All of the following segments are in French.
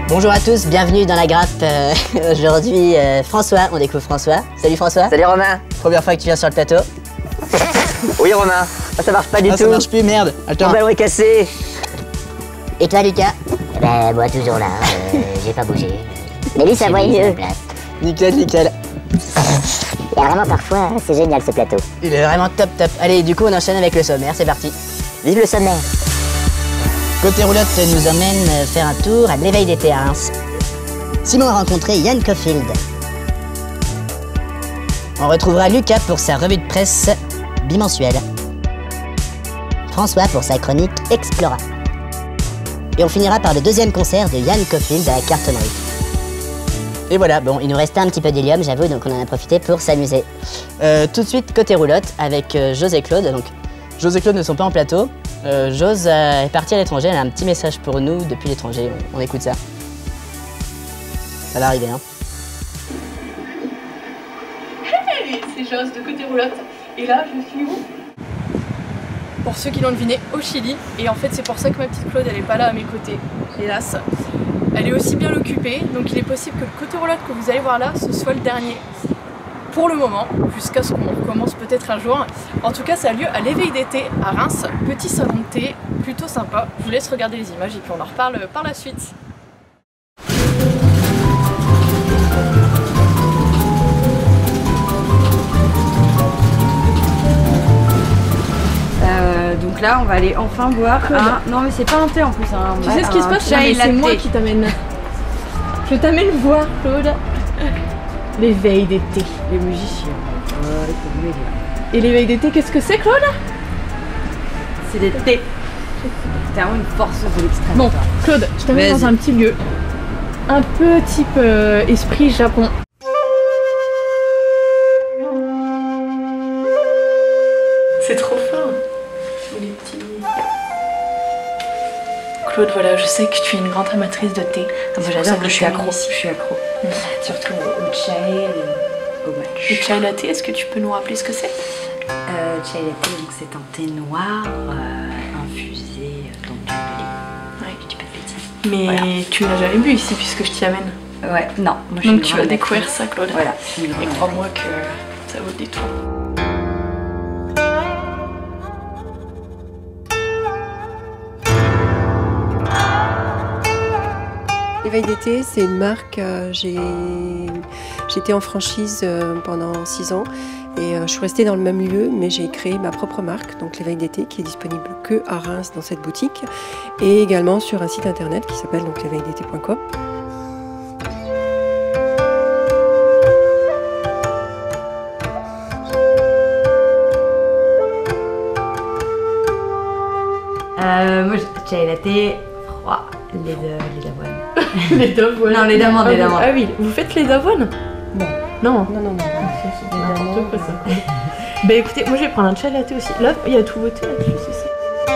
Bonjour à tous, bienvenue dans la grappe. Aujourd'hui, François, on découvre François. Salut François. Salut Romain. Première fois que tu viens sur le plateau. Oui Romain. Ah, ça marche pas du tout. Ça marche plus, merde. Attends. Mon ballon est cassé. Et toi Lucas? Bah moi toujours là, j'ai pas bougé. Mais lui ça va mieux. Nickel. Nickel. Et vraiment parfois, c'est génial ce plateau. Il est vraiment top. Allez, du coup on enchaîne avec le sommaire, c'est parti. Vive le sommaire. Côté roulotte nous emmène faire un tour à l'éveil d'été à Reims. Simon a rencontré Yann Coffield. On retrouvera Lucas pour sa revue de presse bimensuelle. François pour sa chronique Explora. Et on finira par le deuxième concert de Yann Coffield à la Cartonnerie. Et voilà, bon, il nous restait un petit peu d'hélium, j'avoue, donc on en a profité pour s'amuser. Tout de suite, côté roulotte, avec Jose et Claude. Donc, Jose et Claude ne sont pas en plateau. Jose est partie à l'étranger, elle a un petit message pour nous depuis l'étranger. On écoute ça. Ça va arriver, hein. Hey, c'est Jose de Côté Roulotte. Et là, je suis où? Pour ceux qui l'ont deviné, au Chili. Et en fait, c'est pour ça que ma petite Claude, elle est pas là à mes côtés, hélas. Elle est aussi bien occupée, donc il est possible que le Côté Roulotte que vous allez voir là, ce soit le dernier. Pour le moment, jusqu'à ce qu'on recommence peut-être un jour. En tout cas, ça a lieu à l'éveil d'été à Reims. Petit salon de thé, plutôt sympa. Je vous laisse regarder les images et puis on en reparle par la suite. Donc là, on va aller enfin boire un... Non mais c'est pas un thé en plus, hein. Tu sais ce qui se passe? C'est moi qui t'amène. Je t'amène voir, Claude. L'éveil d'été. Les musiciens. Et l'éveil d'été, qu'est-ce que c'est, Claude? C'est des thés. T'es vraiment une forceuse de l'extrême. Bon, Claude, je t'amène dans un petit lieu. Un peu type esprit Japon. C'est trop fort. Les petits... Claude, voilà, je sais que tu es une grande amatrice de thé. Ah, moi j'adore, je suis accro. Je suis accro. Surtout au chai et au match. Le chai latte, est-ce que tu peux nous rappeler ce que c'est? Chai latte, donc c'est un thé noir infusé dans du lait. Ouais. Du petit. Mais voilà. Tu n'as jamais bu ici puisque je t'y amène. Ouais, non. Moi, donc tu vas découvrir ça, Claude. Voilà. Et crois-moi que ça vaut le détour. L'éveil d'été, c'est une marque, j'étais en franchise pendant 6 ans et je suis restée dans le même lieu, mais j'ai créé ma propre marque, donc l'éveil d'été, qui est disponible que à Reims dans cette boutique et également sur un site internet qui s'appelle donc l'éveildété.com. Moi, chai latte, froid, les d'avoine. Les d'avoine. Non, les d'amandes, les d'amandes. Ah oui, vous faites les d'avoine? Non. Non. Non. C'est n'importe quoi ça. Bah écoutez, moi je vais prendre un chai latte aussi. Là, il y a tout voté là-dessus, c'est ça.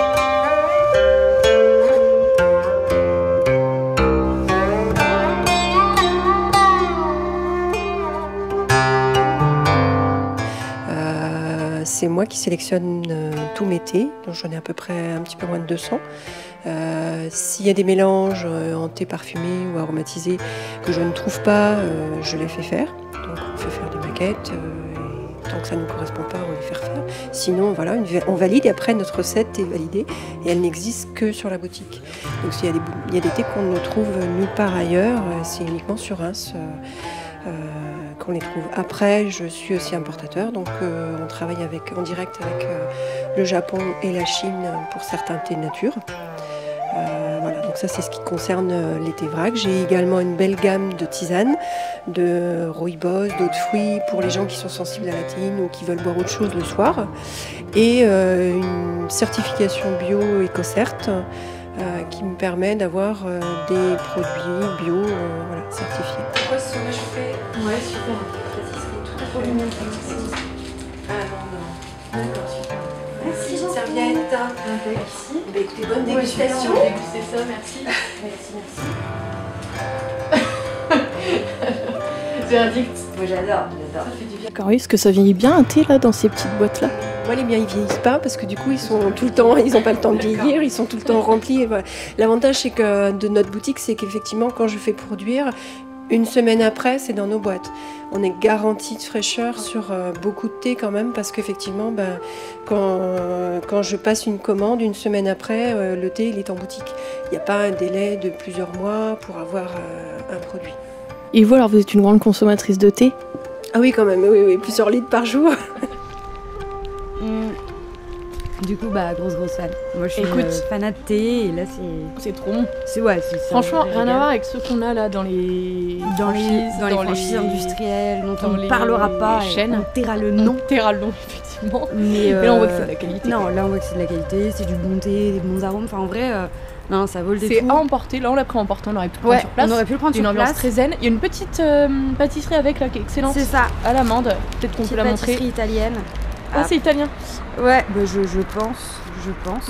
C'est moi qui sélectionne tous mes thés, donc j'en ai à peu près un petit peu moins de 200. S'il y a des mélanges en thé parfumé ou aromatisé que je ne trouve pas, je les fais faire. Donc on fait faire des maquettes, et tant que ça ne correspond pas, on les fait faire. Sinon, voilà, on valide et après notre recette est validée et elle n'existe que sur la boutique. Donc s'il y a des thés qu'on ne trouve nulle part ailleurs, c'est uniquement sur Reims. Qu'on les trouve. Après, je suis aussi importateur, donc on travaille en direct avec le Japon et la Chine pour certains thés nature. Voilà, donc ça c'est ce qui concerne les thés vrac. J'ai également une belle gamme de tisanes, de rooibos, d'eau de fruits pour les gens qui sont sensibles à la théine ou qui veulent boire autre chose le soir. Et une certification bio EcoCert qui me permet d'avoir des produits bio voilà, certifiés. Pourquoi ce sont réchauffés? Ouais, super. Ça serait tout à fait le même. Ah non. D'accord, super. Merci. Serviette. Merci. Bah, écoutez, bonne dégustation. On va déguster ça, merci. Merci. Thé addict. Moi j'adore. Ça fait du bien. Coralie, est-ce que ça vieillit bien un thé là dans ces petites boîtes là? Moi, les miens, ils vieillissent pas parce que du coup, ils sont tout le temps, ils n'ont pas le temps de vieillir, ils sont tout le temps remplis. Et voilà. L'avantage, c'est que de notre boutique, c'est qu'effectivement, quand je fais produire, une semaine après, c'est dans nos boîtes. On est garanti de fraîcheur sur beaucoup de thé quand même parce qu'effectivement, quand je passe une commande, une semaine après, le thé, il est en boutique. Il n'y a pas un délai de plusieurs mois pour avoir un produit. Et vous alors, vous êtes une grande consommatrice de thé? Ah oui, quand même, oui, plusieurs litres par jour. Du coup, grosse fan. Moi, je suis fanat de thé et là, c'est trop bon. Franchement, rien à voir avec ceux qu'on a là dans les franchises industrielles dont on ne parlera pas. Les chaînes. On taira le nom. Effectivement. Mais là, on voit que c'est de la qualité. Non, là, on voit que c'est de la qualité, c'est du bon thé, des bons arômes. Enfin, en vrai, non, ça vaut le détour. C'est à emporter. Là, on l'a pris à emporter, on aurait pu le prendre sur place. On aurait pu le prendre sur place. Une ambiance très zen. Il y a une petite pâtisserie avec là qui est excellente. C'est ça. À l'amande. Peut-être qu'on peut la montrer. Pâtisserie italienne. Ah, c'est italien. Ouais, je pense.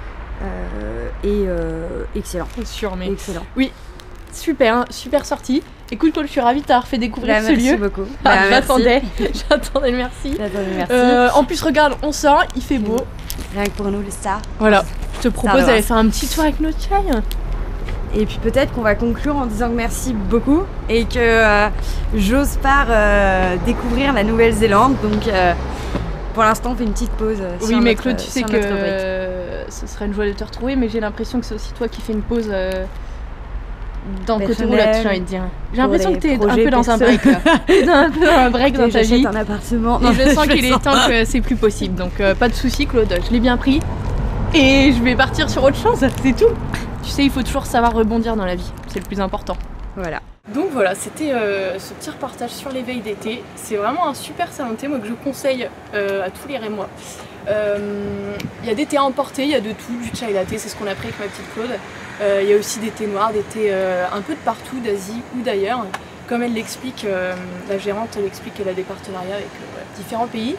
Excellent. Sûr, mais excellent. Oui, super sortie. Écoute, Paul, je suis ravie de t'avoir fait découvrir ce lieu. Merci beaucoup. J'attendais le merci. En plus, regarde, on sort, il fait beau. Rien que pour nous, les stars. Voilà, je te propose d'aller faire un petit tour avec notre chai. Et puis peut-être qu'on va conclure en disant que merci beaucoup et que j'ose part découvrir la Nouvelle-Zélande. Donc pour l'instant, on fait une petite pause. Oui, mais Claude, tu sais que ce serait une joie de te retrouver, mais j'ai l'impression que c'est aussi toi qui fais une pause dans le côté roulotte, j'ai envie de dire. J'ai l'impression que t'es un peu dans un break là. Un peu dans un break dans ta vie. J'achète un appartement. Et je sens qu'il est temps que c'est plus possible. Donc pas de soucis, Claude, je l'ai bien pris. Et je vais partir sur autre chose, c'est tout. Tu sais, il faut toujours savoir rebondir dans la vie, c'est le plus important. Voilà. Donc voilà, c'était ce petit reportage sur l'éveil d'été. C'est vraiment un super salon de thé, moi que je conseille à tous les Rémois. Il y a des thés à emporter, il y a de tout, du chai latte, c'est ce qu'on a pris avec ma petite Claude. Il y a aussi des thés noirs, des thés un peu de partout, d'Asie ou d'ailleurs. Comme elle l'explique, la gérante, elle explique qu'elle a des partenariats avec différents pays.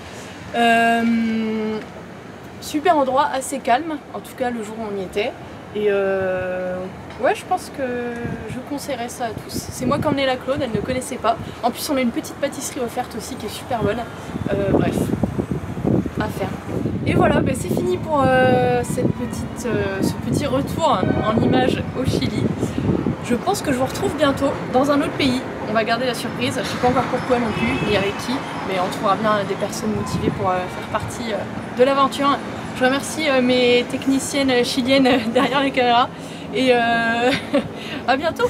Super endroit, assez calme, en tout cas le jour où on y était. Et ouais, je pense que je conseillerais ça à tous. C'est moi qui ai emmené la Claude, elle ne connaissait pas. En plus, on a une petite pâtisserie offerte aussi qui est super bonne. Bref, à faire. Et voilà, c'est fini pour ce petit retour en images au Chili. Je pense que je vous retrouve bientôt dans un autre pays. On va garder la surprise, je ne sais pas encore pourquoi non plus, ni avec qui, mais on trouvera bien des personnes motivées pour faire partie de l'aventure. Je remercie mes techniciennes chiliennes derrière les caméras et à bientôt.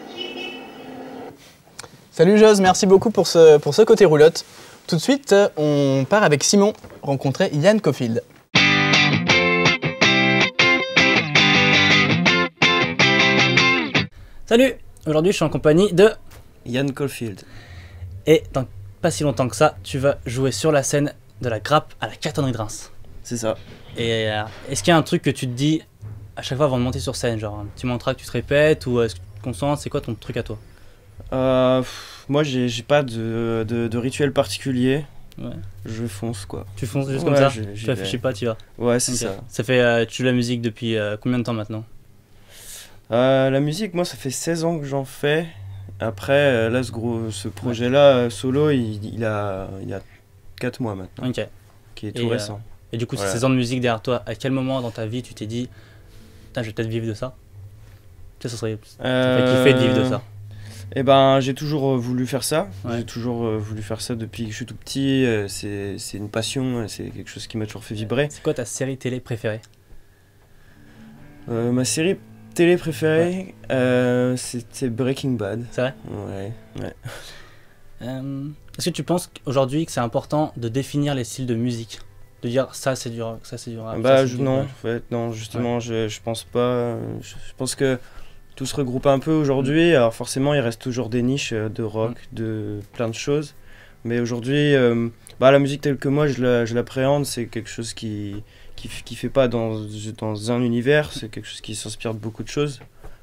Salut Jose, merci beaucoup pour ce côté roulotte. Tout de suite, on part avec Simon rencontrer Ian Caulfield. Salut! Aujourd'hui, je suis en compagnie de Ian Caulfield. Et dans pas si longtemps que ça, tu vas jouer sur la scène de la grappe à la Cartonnerie de Reims. C'est ça. Et est-ce qu'il y a un truc que tu te dis à chaque fois avant de monter sur scène, genre un petit mantra que tu te répètes ou est-ce que tu te concentres, c'est quoi ton truc à toi? Moi, j'ai pas de rituel particulier. Ouais. Je fonce quoi. Tu fonces juste comme ça? Tu réfléchis pas, tu vas? Ouais, c'est okay. ça. Ça fait, tu joues la musique depuis combien de temps maintenant? La musique, moi, ça fait 16 ans que j'en fais. Après, là, ce projet-là, solo, il a 4 mois maintenant. Ok. Qui est tout récent. Et du coup, ces 16 ans de musique derrière toi, à quel moment dans ta vie tu t'es dit, putain, je vais peut-être vivre de ça? Tu sais, ça fait kiffer de vivre de ça. Eh ben, j'ai toujours voulu faire ça. Ouais. J'ai toujours voulu faire ça depuis que je suis tout petit. C'est une passion, c'est quelque chose qui m'a toujours fait vibrer. C'est quoi ta série télé préférée? Ma série télé préférée, c'était Breaking Bad. C'est vrai? Ouais. Est-ce que tu penses aujourd'hui que c'est important de définir les styles de musique? De dire ça c'est du rock, ça c'est du rap? Non, en fait, non, justement, je pense pas. Je pense que tout se regroupe un peu aujourd'hui. Alors forcément, il reste toujours des niches de rock, de plein de choses. Mais aujourd'hui, la musique telle que moi je l'appréhende, c'est quelque chose qui fait pas dans un univers, c'est quelque chose qui s'inspire de beaucoup de choses.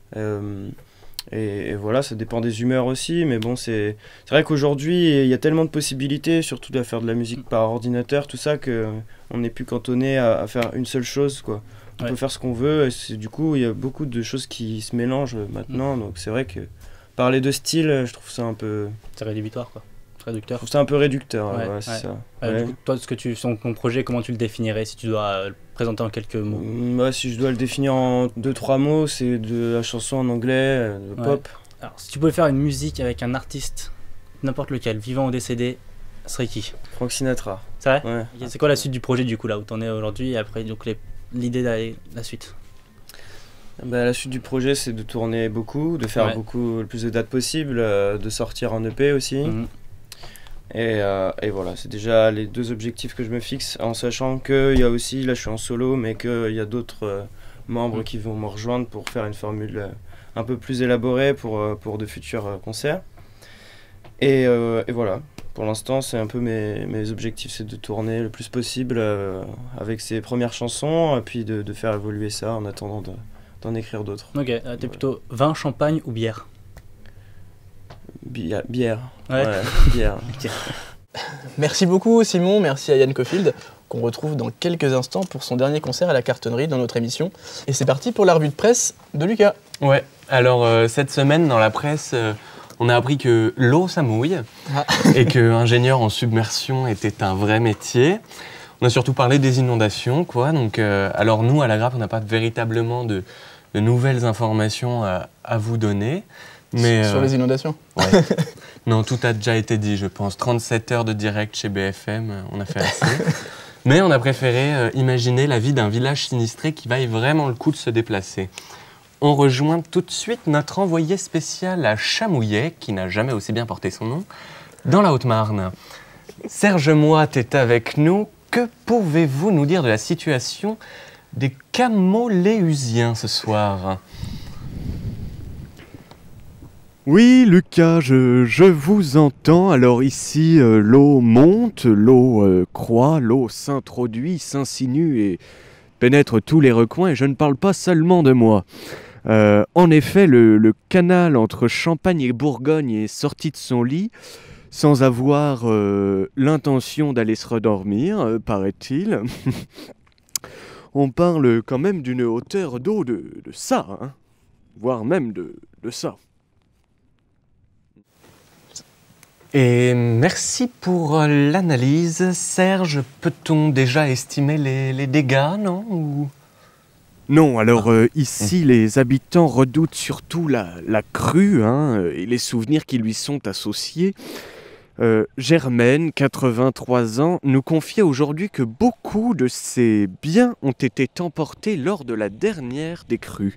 Et voilà, ça dépend des humeurs aussi, mais bon, c'est vrai qu'aujourd'hui, il y a tellement de possibilités, surtout de faire de la musique par ordinateur, tout ça, qu'on n'est plus cantonné à faire une seule chose, quoi. On peut faire ce qu'on veut, et du coup, il y a beaucoup de choses qui se mélangent maintenant, donc c'est vrai que parler de style, je trouve ça un peu... C'est rédhibitoire, quoi. Réducteur. Je trouve ça un peu réducteur, ouais, c'est ça. Du coup, toi, ton projet, comment tu le définirais si tu dois le présenter en quelques mots? Si je dois le définir en 2-3 mots, c'est de la chanson en anglais, de pop. Alors, si tu pouvais faire une musique avec un artiste, n'importe lequel, vivant ou décédé, ce serait qui? Frank Sinatra. C'est vrai? Ouais. C'est quoi la suite du projet, du coup, là où t'en es aujourd'hui, et après, donc, l'idée d'aller la suite? La suite du projet, c'est de tourner beaucoup, de faire le plus de dates possible, de sortir en EP aussi. Et voilà, c'est déjà les 2 objectifs que je me fixe, en sachant qu'il y a aussi, là je suis en solo, mais qu'il y a d'autres membres qui vont me rejoindre pour faire une formule un peu plus élaborée pour de futurs concerts. Et voilà, pour l'instant c'est un peu mes objectifs, c'est de tourner le plus possible avec ces premières chansons, et puis de faire évoluer ça en attendant d'en écrire d'autres. Ok, t'es plutôt vin, champagne ou bière? Bière. Ouais, bière. Merci beaucoup Simon, merci à Yann Cofield, qu'on retrouve dans quelques instants pour son dernier concert à la Cartonnerie dans notre émission. Et c'est parti pour la revue de presse de Lucas. Ouais, alors cette semaine dans la presse, on a appris que l'eau ça mouille et que ingénieur en submersion était un vrai métier. On a surtout parlé des inondations, quoi. Donc, alors nous, à la Grappe, on n'a pas véritablement de nouvelles informations à vous donner. Mais, sur les inondations? Ouais. Non, tout a déjà été dit, je pense. 37 heures de direct chez BFM, on a fait assez. Mais on a préféré imaginer la vie d'un village sinistré qui vaille vraiment le coup de se déplacer. On rejoint tout de suite notre envoyé spécial à Chamouillet, qui n'a jamais aussi bien porté son nom, dans la Haute-Marne. Serge Moite est avec nous. Que pouvez-vous nous dire de la situation des Camoléusiens ce soir? Oui, Lucas, je vous entends. Alors ici, l'eau monte, l'eau croît, l'eau s'introduit, s'insinue et pénètre tous les recoins. Et je ne parle pas seulement de moi. En effet, le canal entre Champagne et Bourgogne est sorti de son lit sans avoir l'intention d'aller se redormir, paraît-il. On parle quand même d'une hauteur d'eau de ça, hein, voire même de ça. Et merci pour l'analyse. Serge, peut-on déjà estimer les dégâts, non ou... Non, alors ici, les habitants redoutent surtout la crue et les souvenirs qui lui sont associés. Germaine, 83 ans, nous confiait aujourd'hui que beaucoup de ses biens ont été emportés lors de la dernière des crues.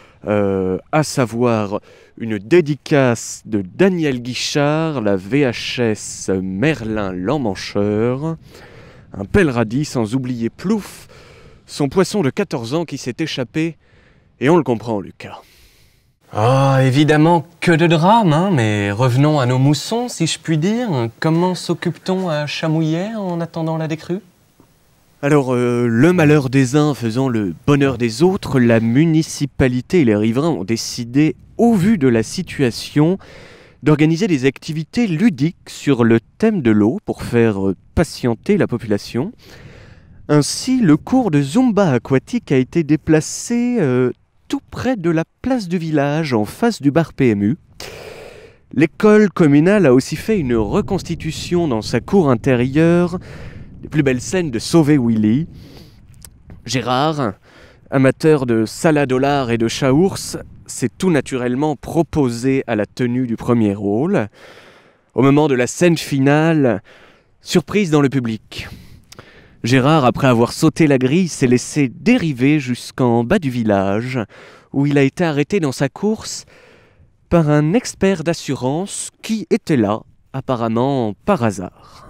À savoir une dédicace de Daniel Guichard, la VHS Merlin l'Emmancheur, un pèleradis sans oublier Plouf, son poisson de 14 ans qui s'est échappé, et on le comprend, Lucas. Ah, évidemment, que de drame, hein, mais revenons à nos moussons, si je puis dire. Comment s'occupe-t-on à Chamouillet en attendant la décrue ? Alors, le malheur des uns faisant le bonheur des autres, la municipalité et les riverains ont décidé, au vu de la situation, d'organiser des activités ludiques sur le thème de l'eau pour faire patienter la population. Ainsi, le cours de Zumba aquatique a été déplacé tout près de la place du village, en face du bar PMU. L'école communale a aussi fait une reconstitution dans sa cour intérieure des plus belles scènes de Sauver Willy. Gérard, amateur de salade au lard et de chaours, s'est tout naturellement proposé à la tenue du premier rôle. Au moment de la scène finale, surprise dans le public. Gérard, après avoir sauté la grille, s'est laissé dériver jusqu'en bas du village, où il a été arrêté dans sa course par un expert d'assurance qui était là, apparemment par hasard.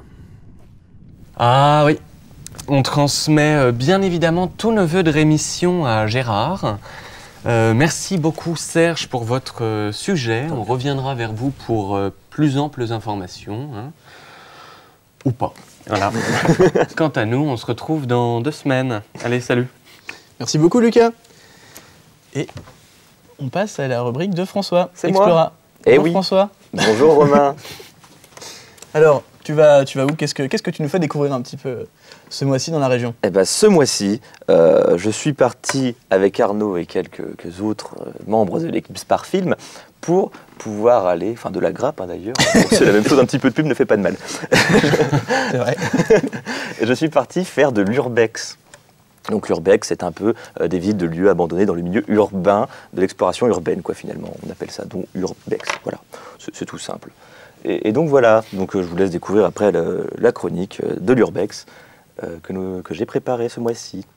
Ah oui, on transmet bien évidemment tous nos vœux de rémission à Gérard. Merci beaucoup Serge pour votre sujet. On reviendra vers vous pour plus amples informations. Hein. Ou pas. Voilà. Quant à nous, on se retrouve dans 2 semaines. Allez, salut. Merci beaucoup Lucas. Et on passe à la rubrique de François. C'est moi. Bonjour oui. François. Bonjour Romain. Alors, Tu vas où? Qu'est-ce que tu nous fais découvrir un petit peu ce mois-ci dans la région? Eh ben, ce mois-ci, je suis parti avec Arnaud et quelques autres membres de l'équipe Sparfilm pour pouvoir aller, enfin de la grappe d'ailleurs, c'est la même chose, un petit peu de pub ne fait pas de mal. C'est vrai. Et je suis parti faire de l'urbex. Donc l'urbex, c'est un peu des villes, de lieux abandonnés dans le milieu urbain, de l'exploration urbaine, quoi, finalement. On appelle ça donc urbex. Voilà, c'est tout simple. Et donc voilà, donc, je vous laisse découvrir après la chronique de l'urbex que j'ai préparée ce mois-ci.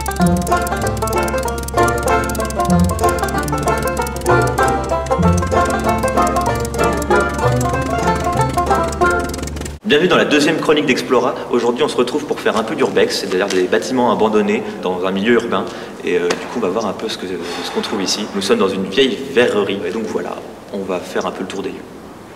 Bienvenue dans la deuxième chronique d'Explora. Aujourd'hui, on se retrouve pour faire un peu d'urbex, c'est-à-dire des bâtiments abandonnés dans un milieu urbain. Et du coup, on va voir un peu ce qu'on trouve ici. Nous sommes dans une vieille verrerie. Et donc voilà, on va faire un peu le tour des lieux.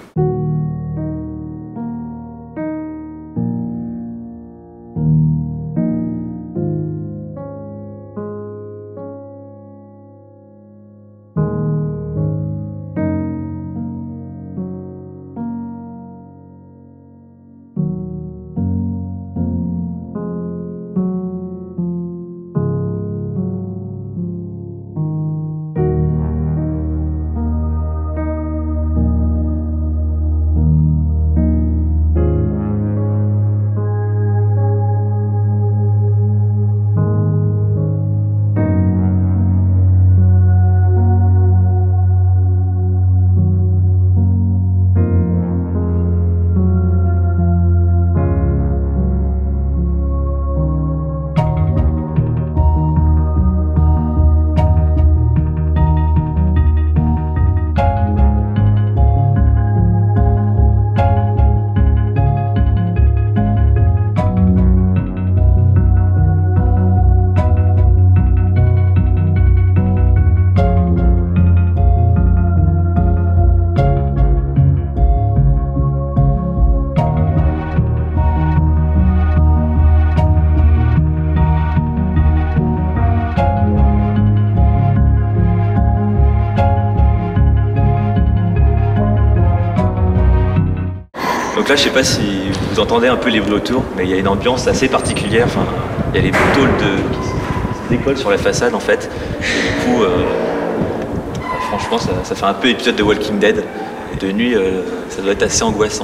Donc là, je sais pas si vous entendez un peu les bruits autour, mais il y a une ambiance assez particulière. Enfin, il y a les tôles qui se décollent sur la façade en fait. Et du coup, franchement, ça fait un peu épisode de Walking Dead. Et de nuit, ça doit être assez angoissant.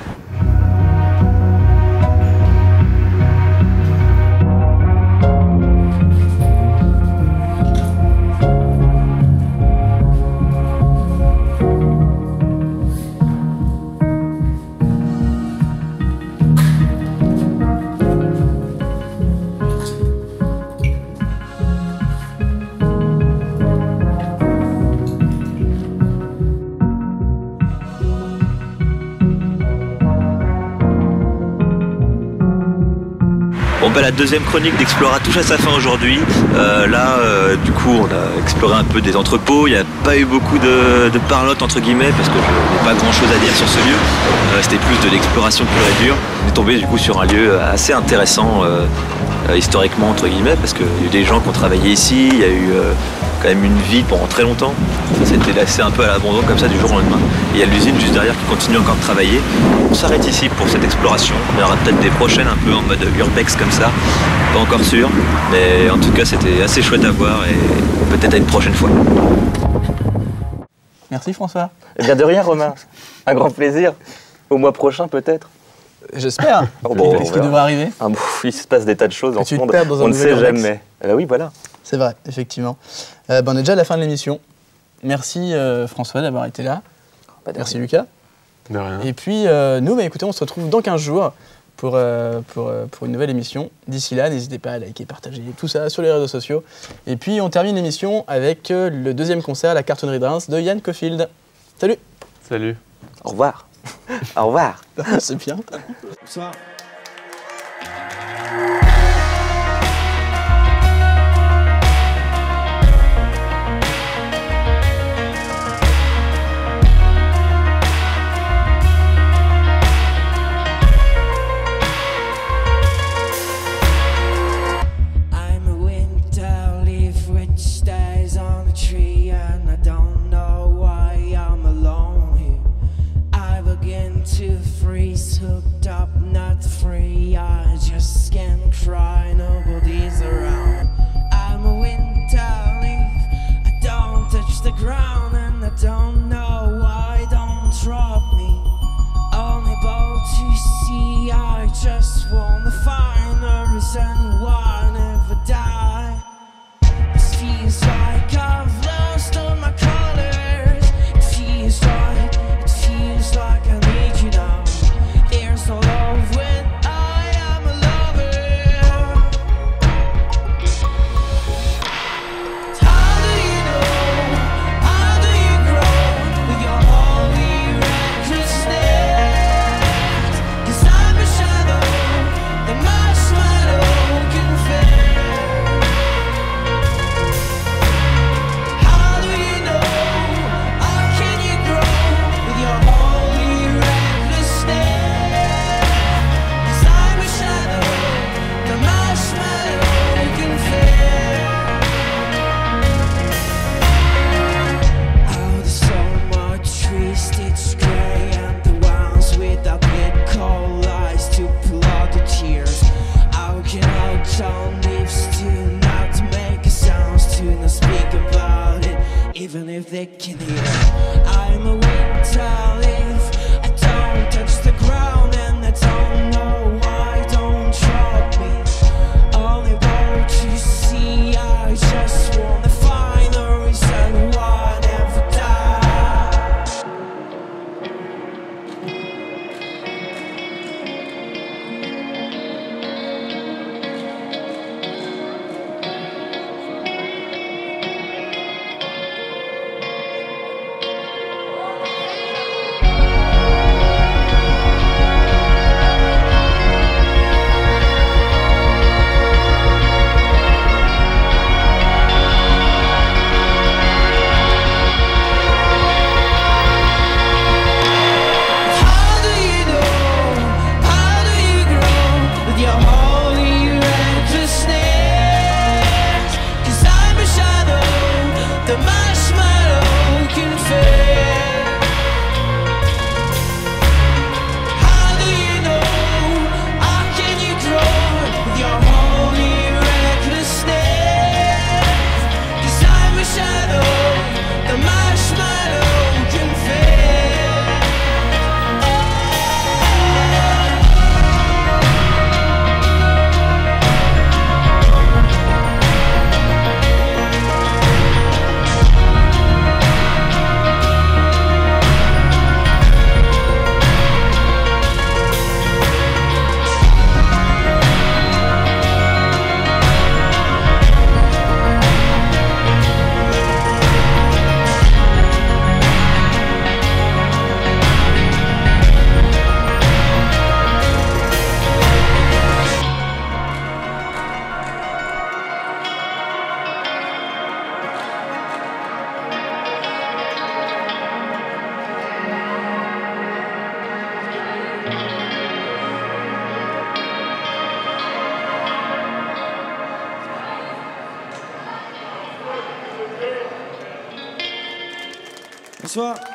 Bon bah la deuxième chronique d'Explora touche à sa fin aujourd'hui. Du coup on a exploré un peu des entrepôts, il n'y a pas eu beaucoup de parlotte entre guillemets parce que je n'ai pas grand chose à dire sur ce lieu. C'était plus de l'exploration pure et dure. On est tombé du coup sur un lieu assez intéressant historiquement entre guillemets parce qu'il y a eu des gens qui ont travaillé ici, il y a eu quand même une vie pendant très longtemps. Ça s'était laissé un peu à l'abandon comme ça du jour au lendemain. Et il y a l'usine juste derrière qui continue encore de travailler. On s'arrête ici pour cette exploration. Il y aura peut-être des prochaines un peu en mode urbex comme ça. Pas encore sûr. Mais en tout cas c'était assez chouette à voir et peut-être à une prochaine fois. Merci François. Eh bien de rien Romain. Un grand plaisir. Au mois prochain peut-être. J'espère. Qu'est-ce qui devrait arriver? Il se passe des tas de choses en ce monde. On ne sait jamais. Oui voilà. C'est vrai, effectivement. On est déjà à la fin de l'émission. Merci François d'avoir été là. Merci Lucas. De rien. Et puis nous, écoutez, on se retrouve dans 15 jours pour une nouvelle émission. D'ici là, n'hésitez pas à liker, partager tout ça sur les réseaux sociaux. Et puis on termine l'émission avec le deuxième concert à la Cartonnerie de Reims de Yann Cofield. Salut. Salut. Au revoir. Au revoir. C'est bien. Bonsoir. To freeze, hooked up thick in the air. I'm a winter leaf, I don't touch the ground, and I don't know why. Don't drop me, only boat you see. I just wanna find the reason why I never die. Bonsoir.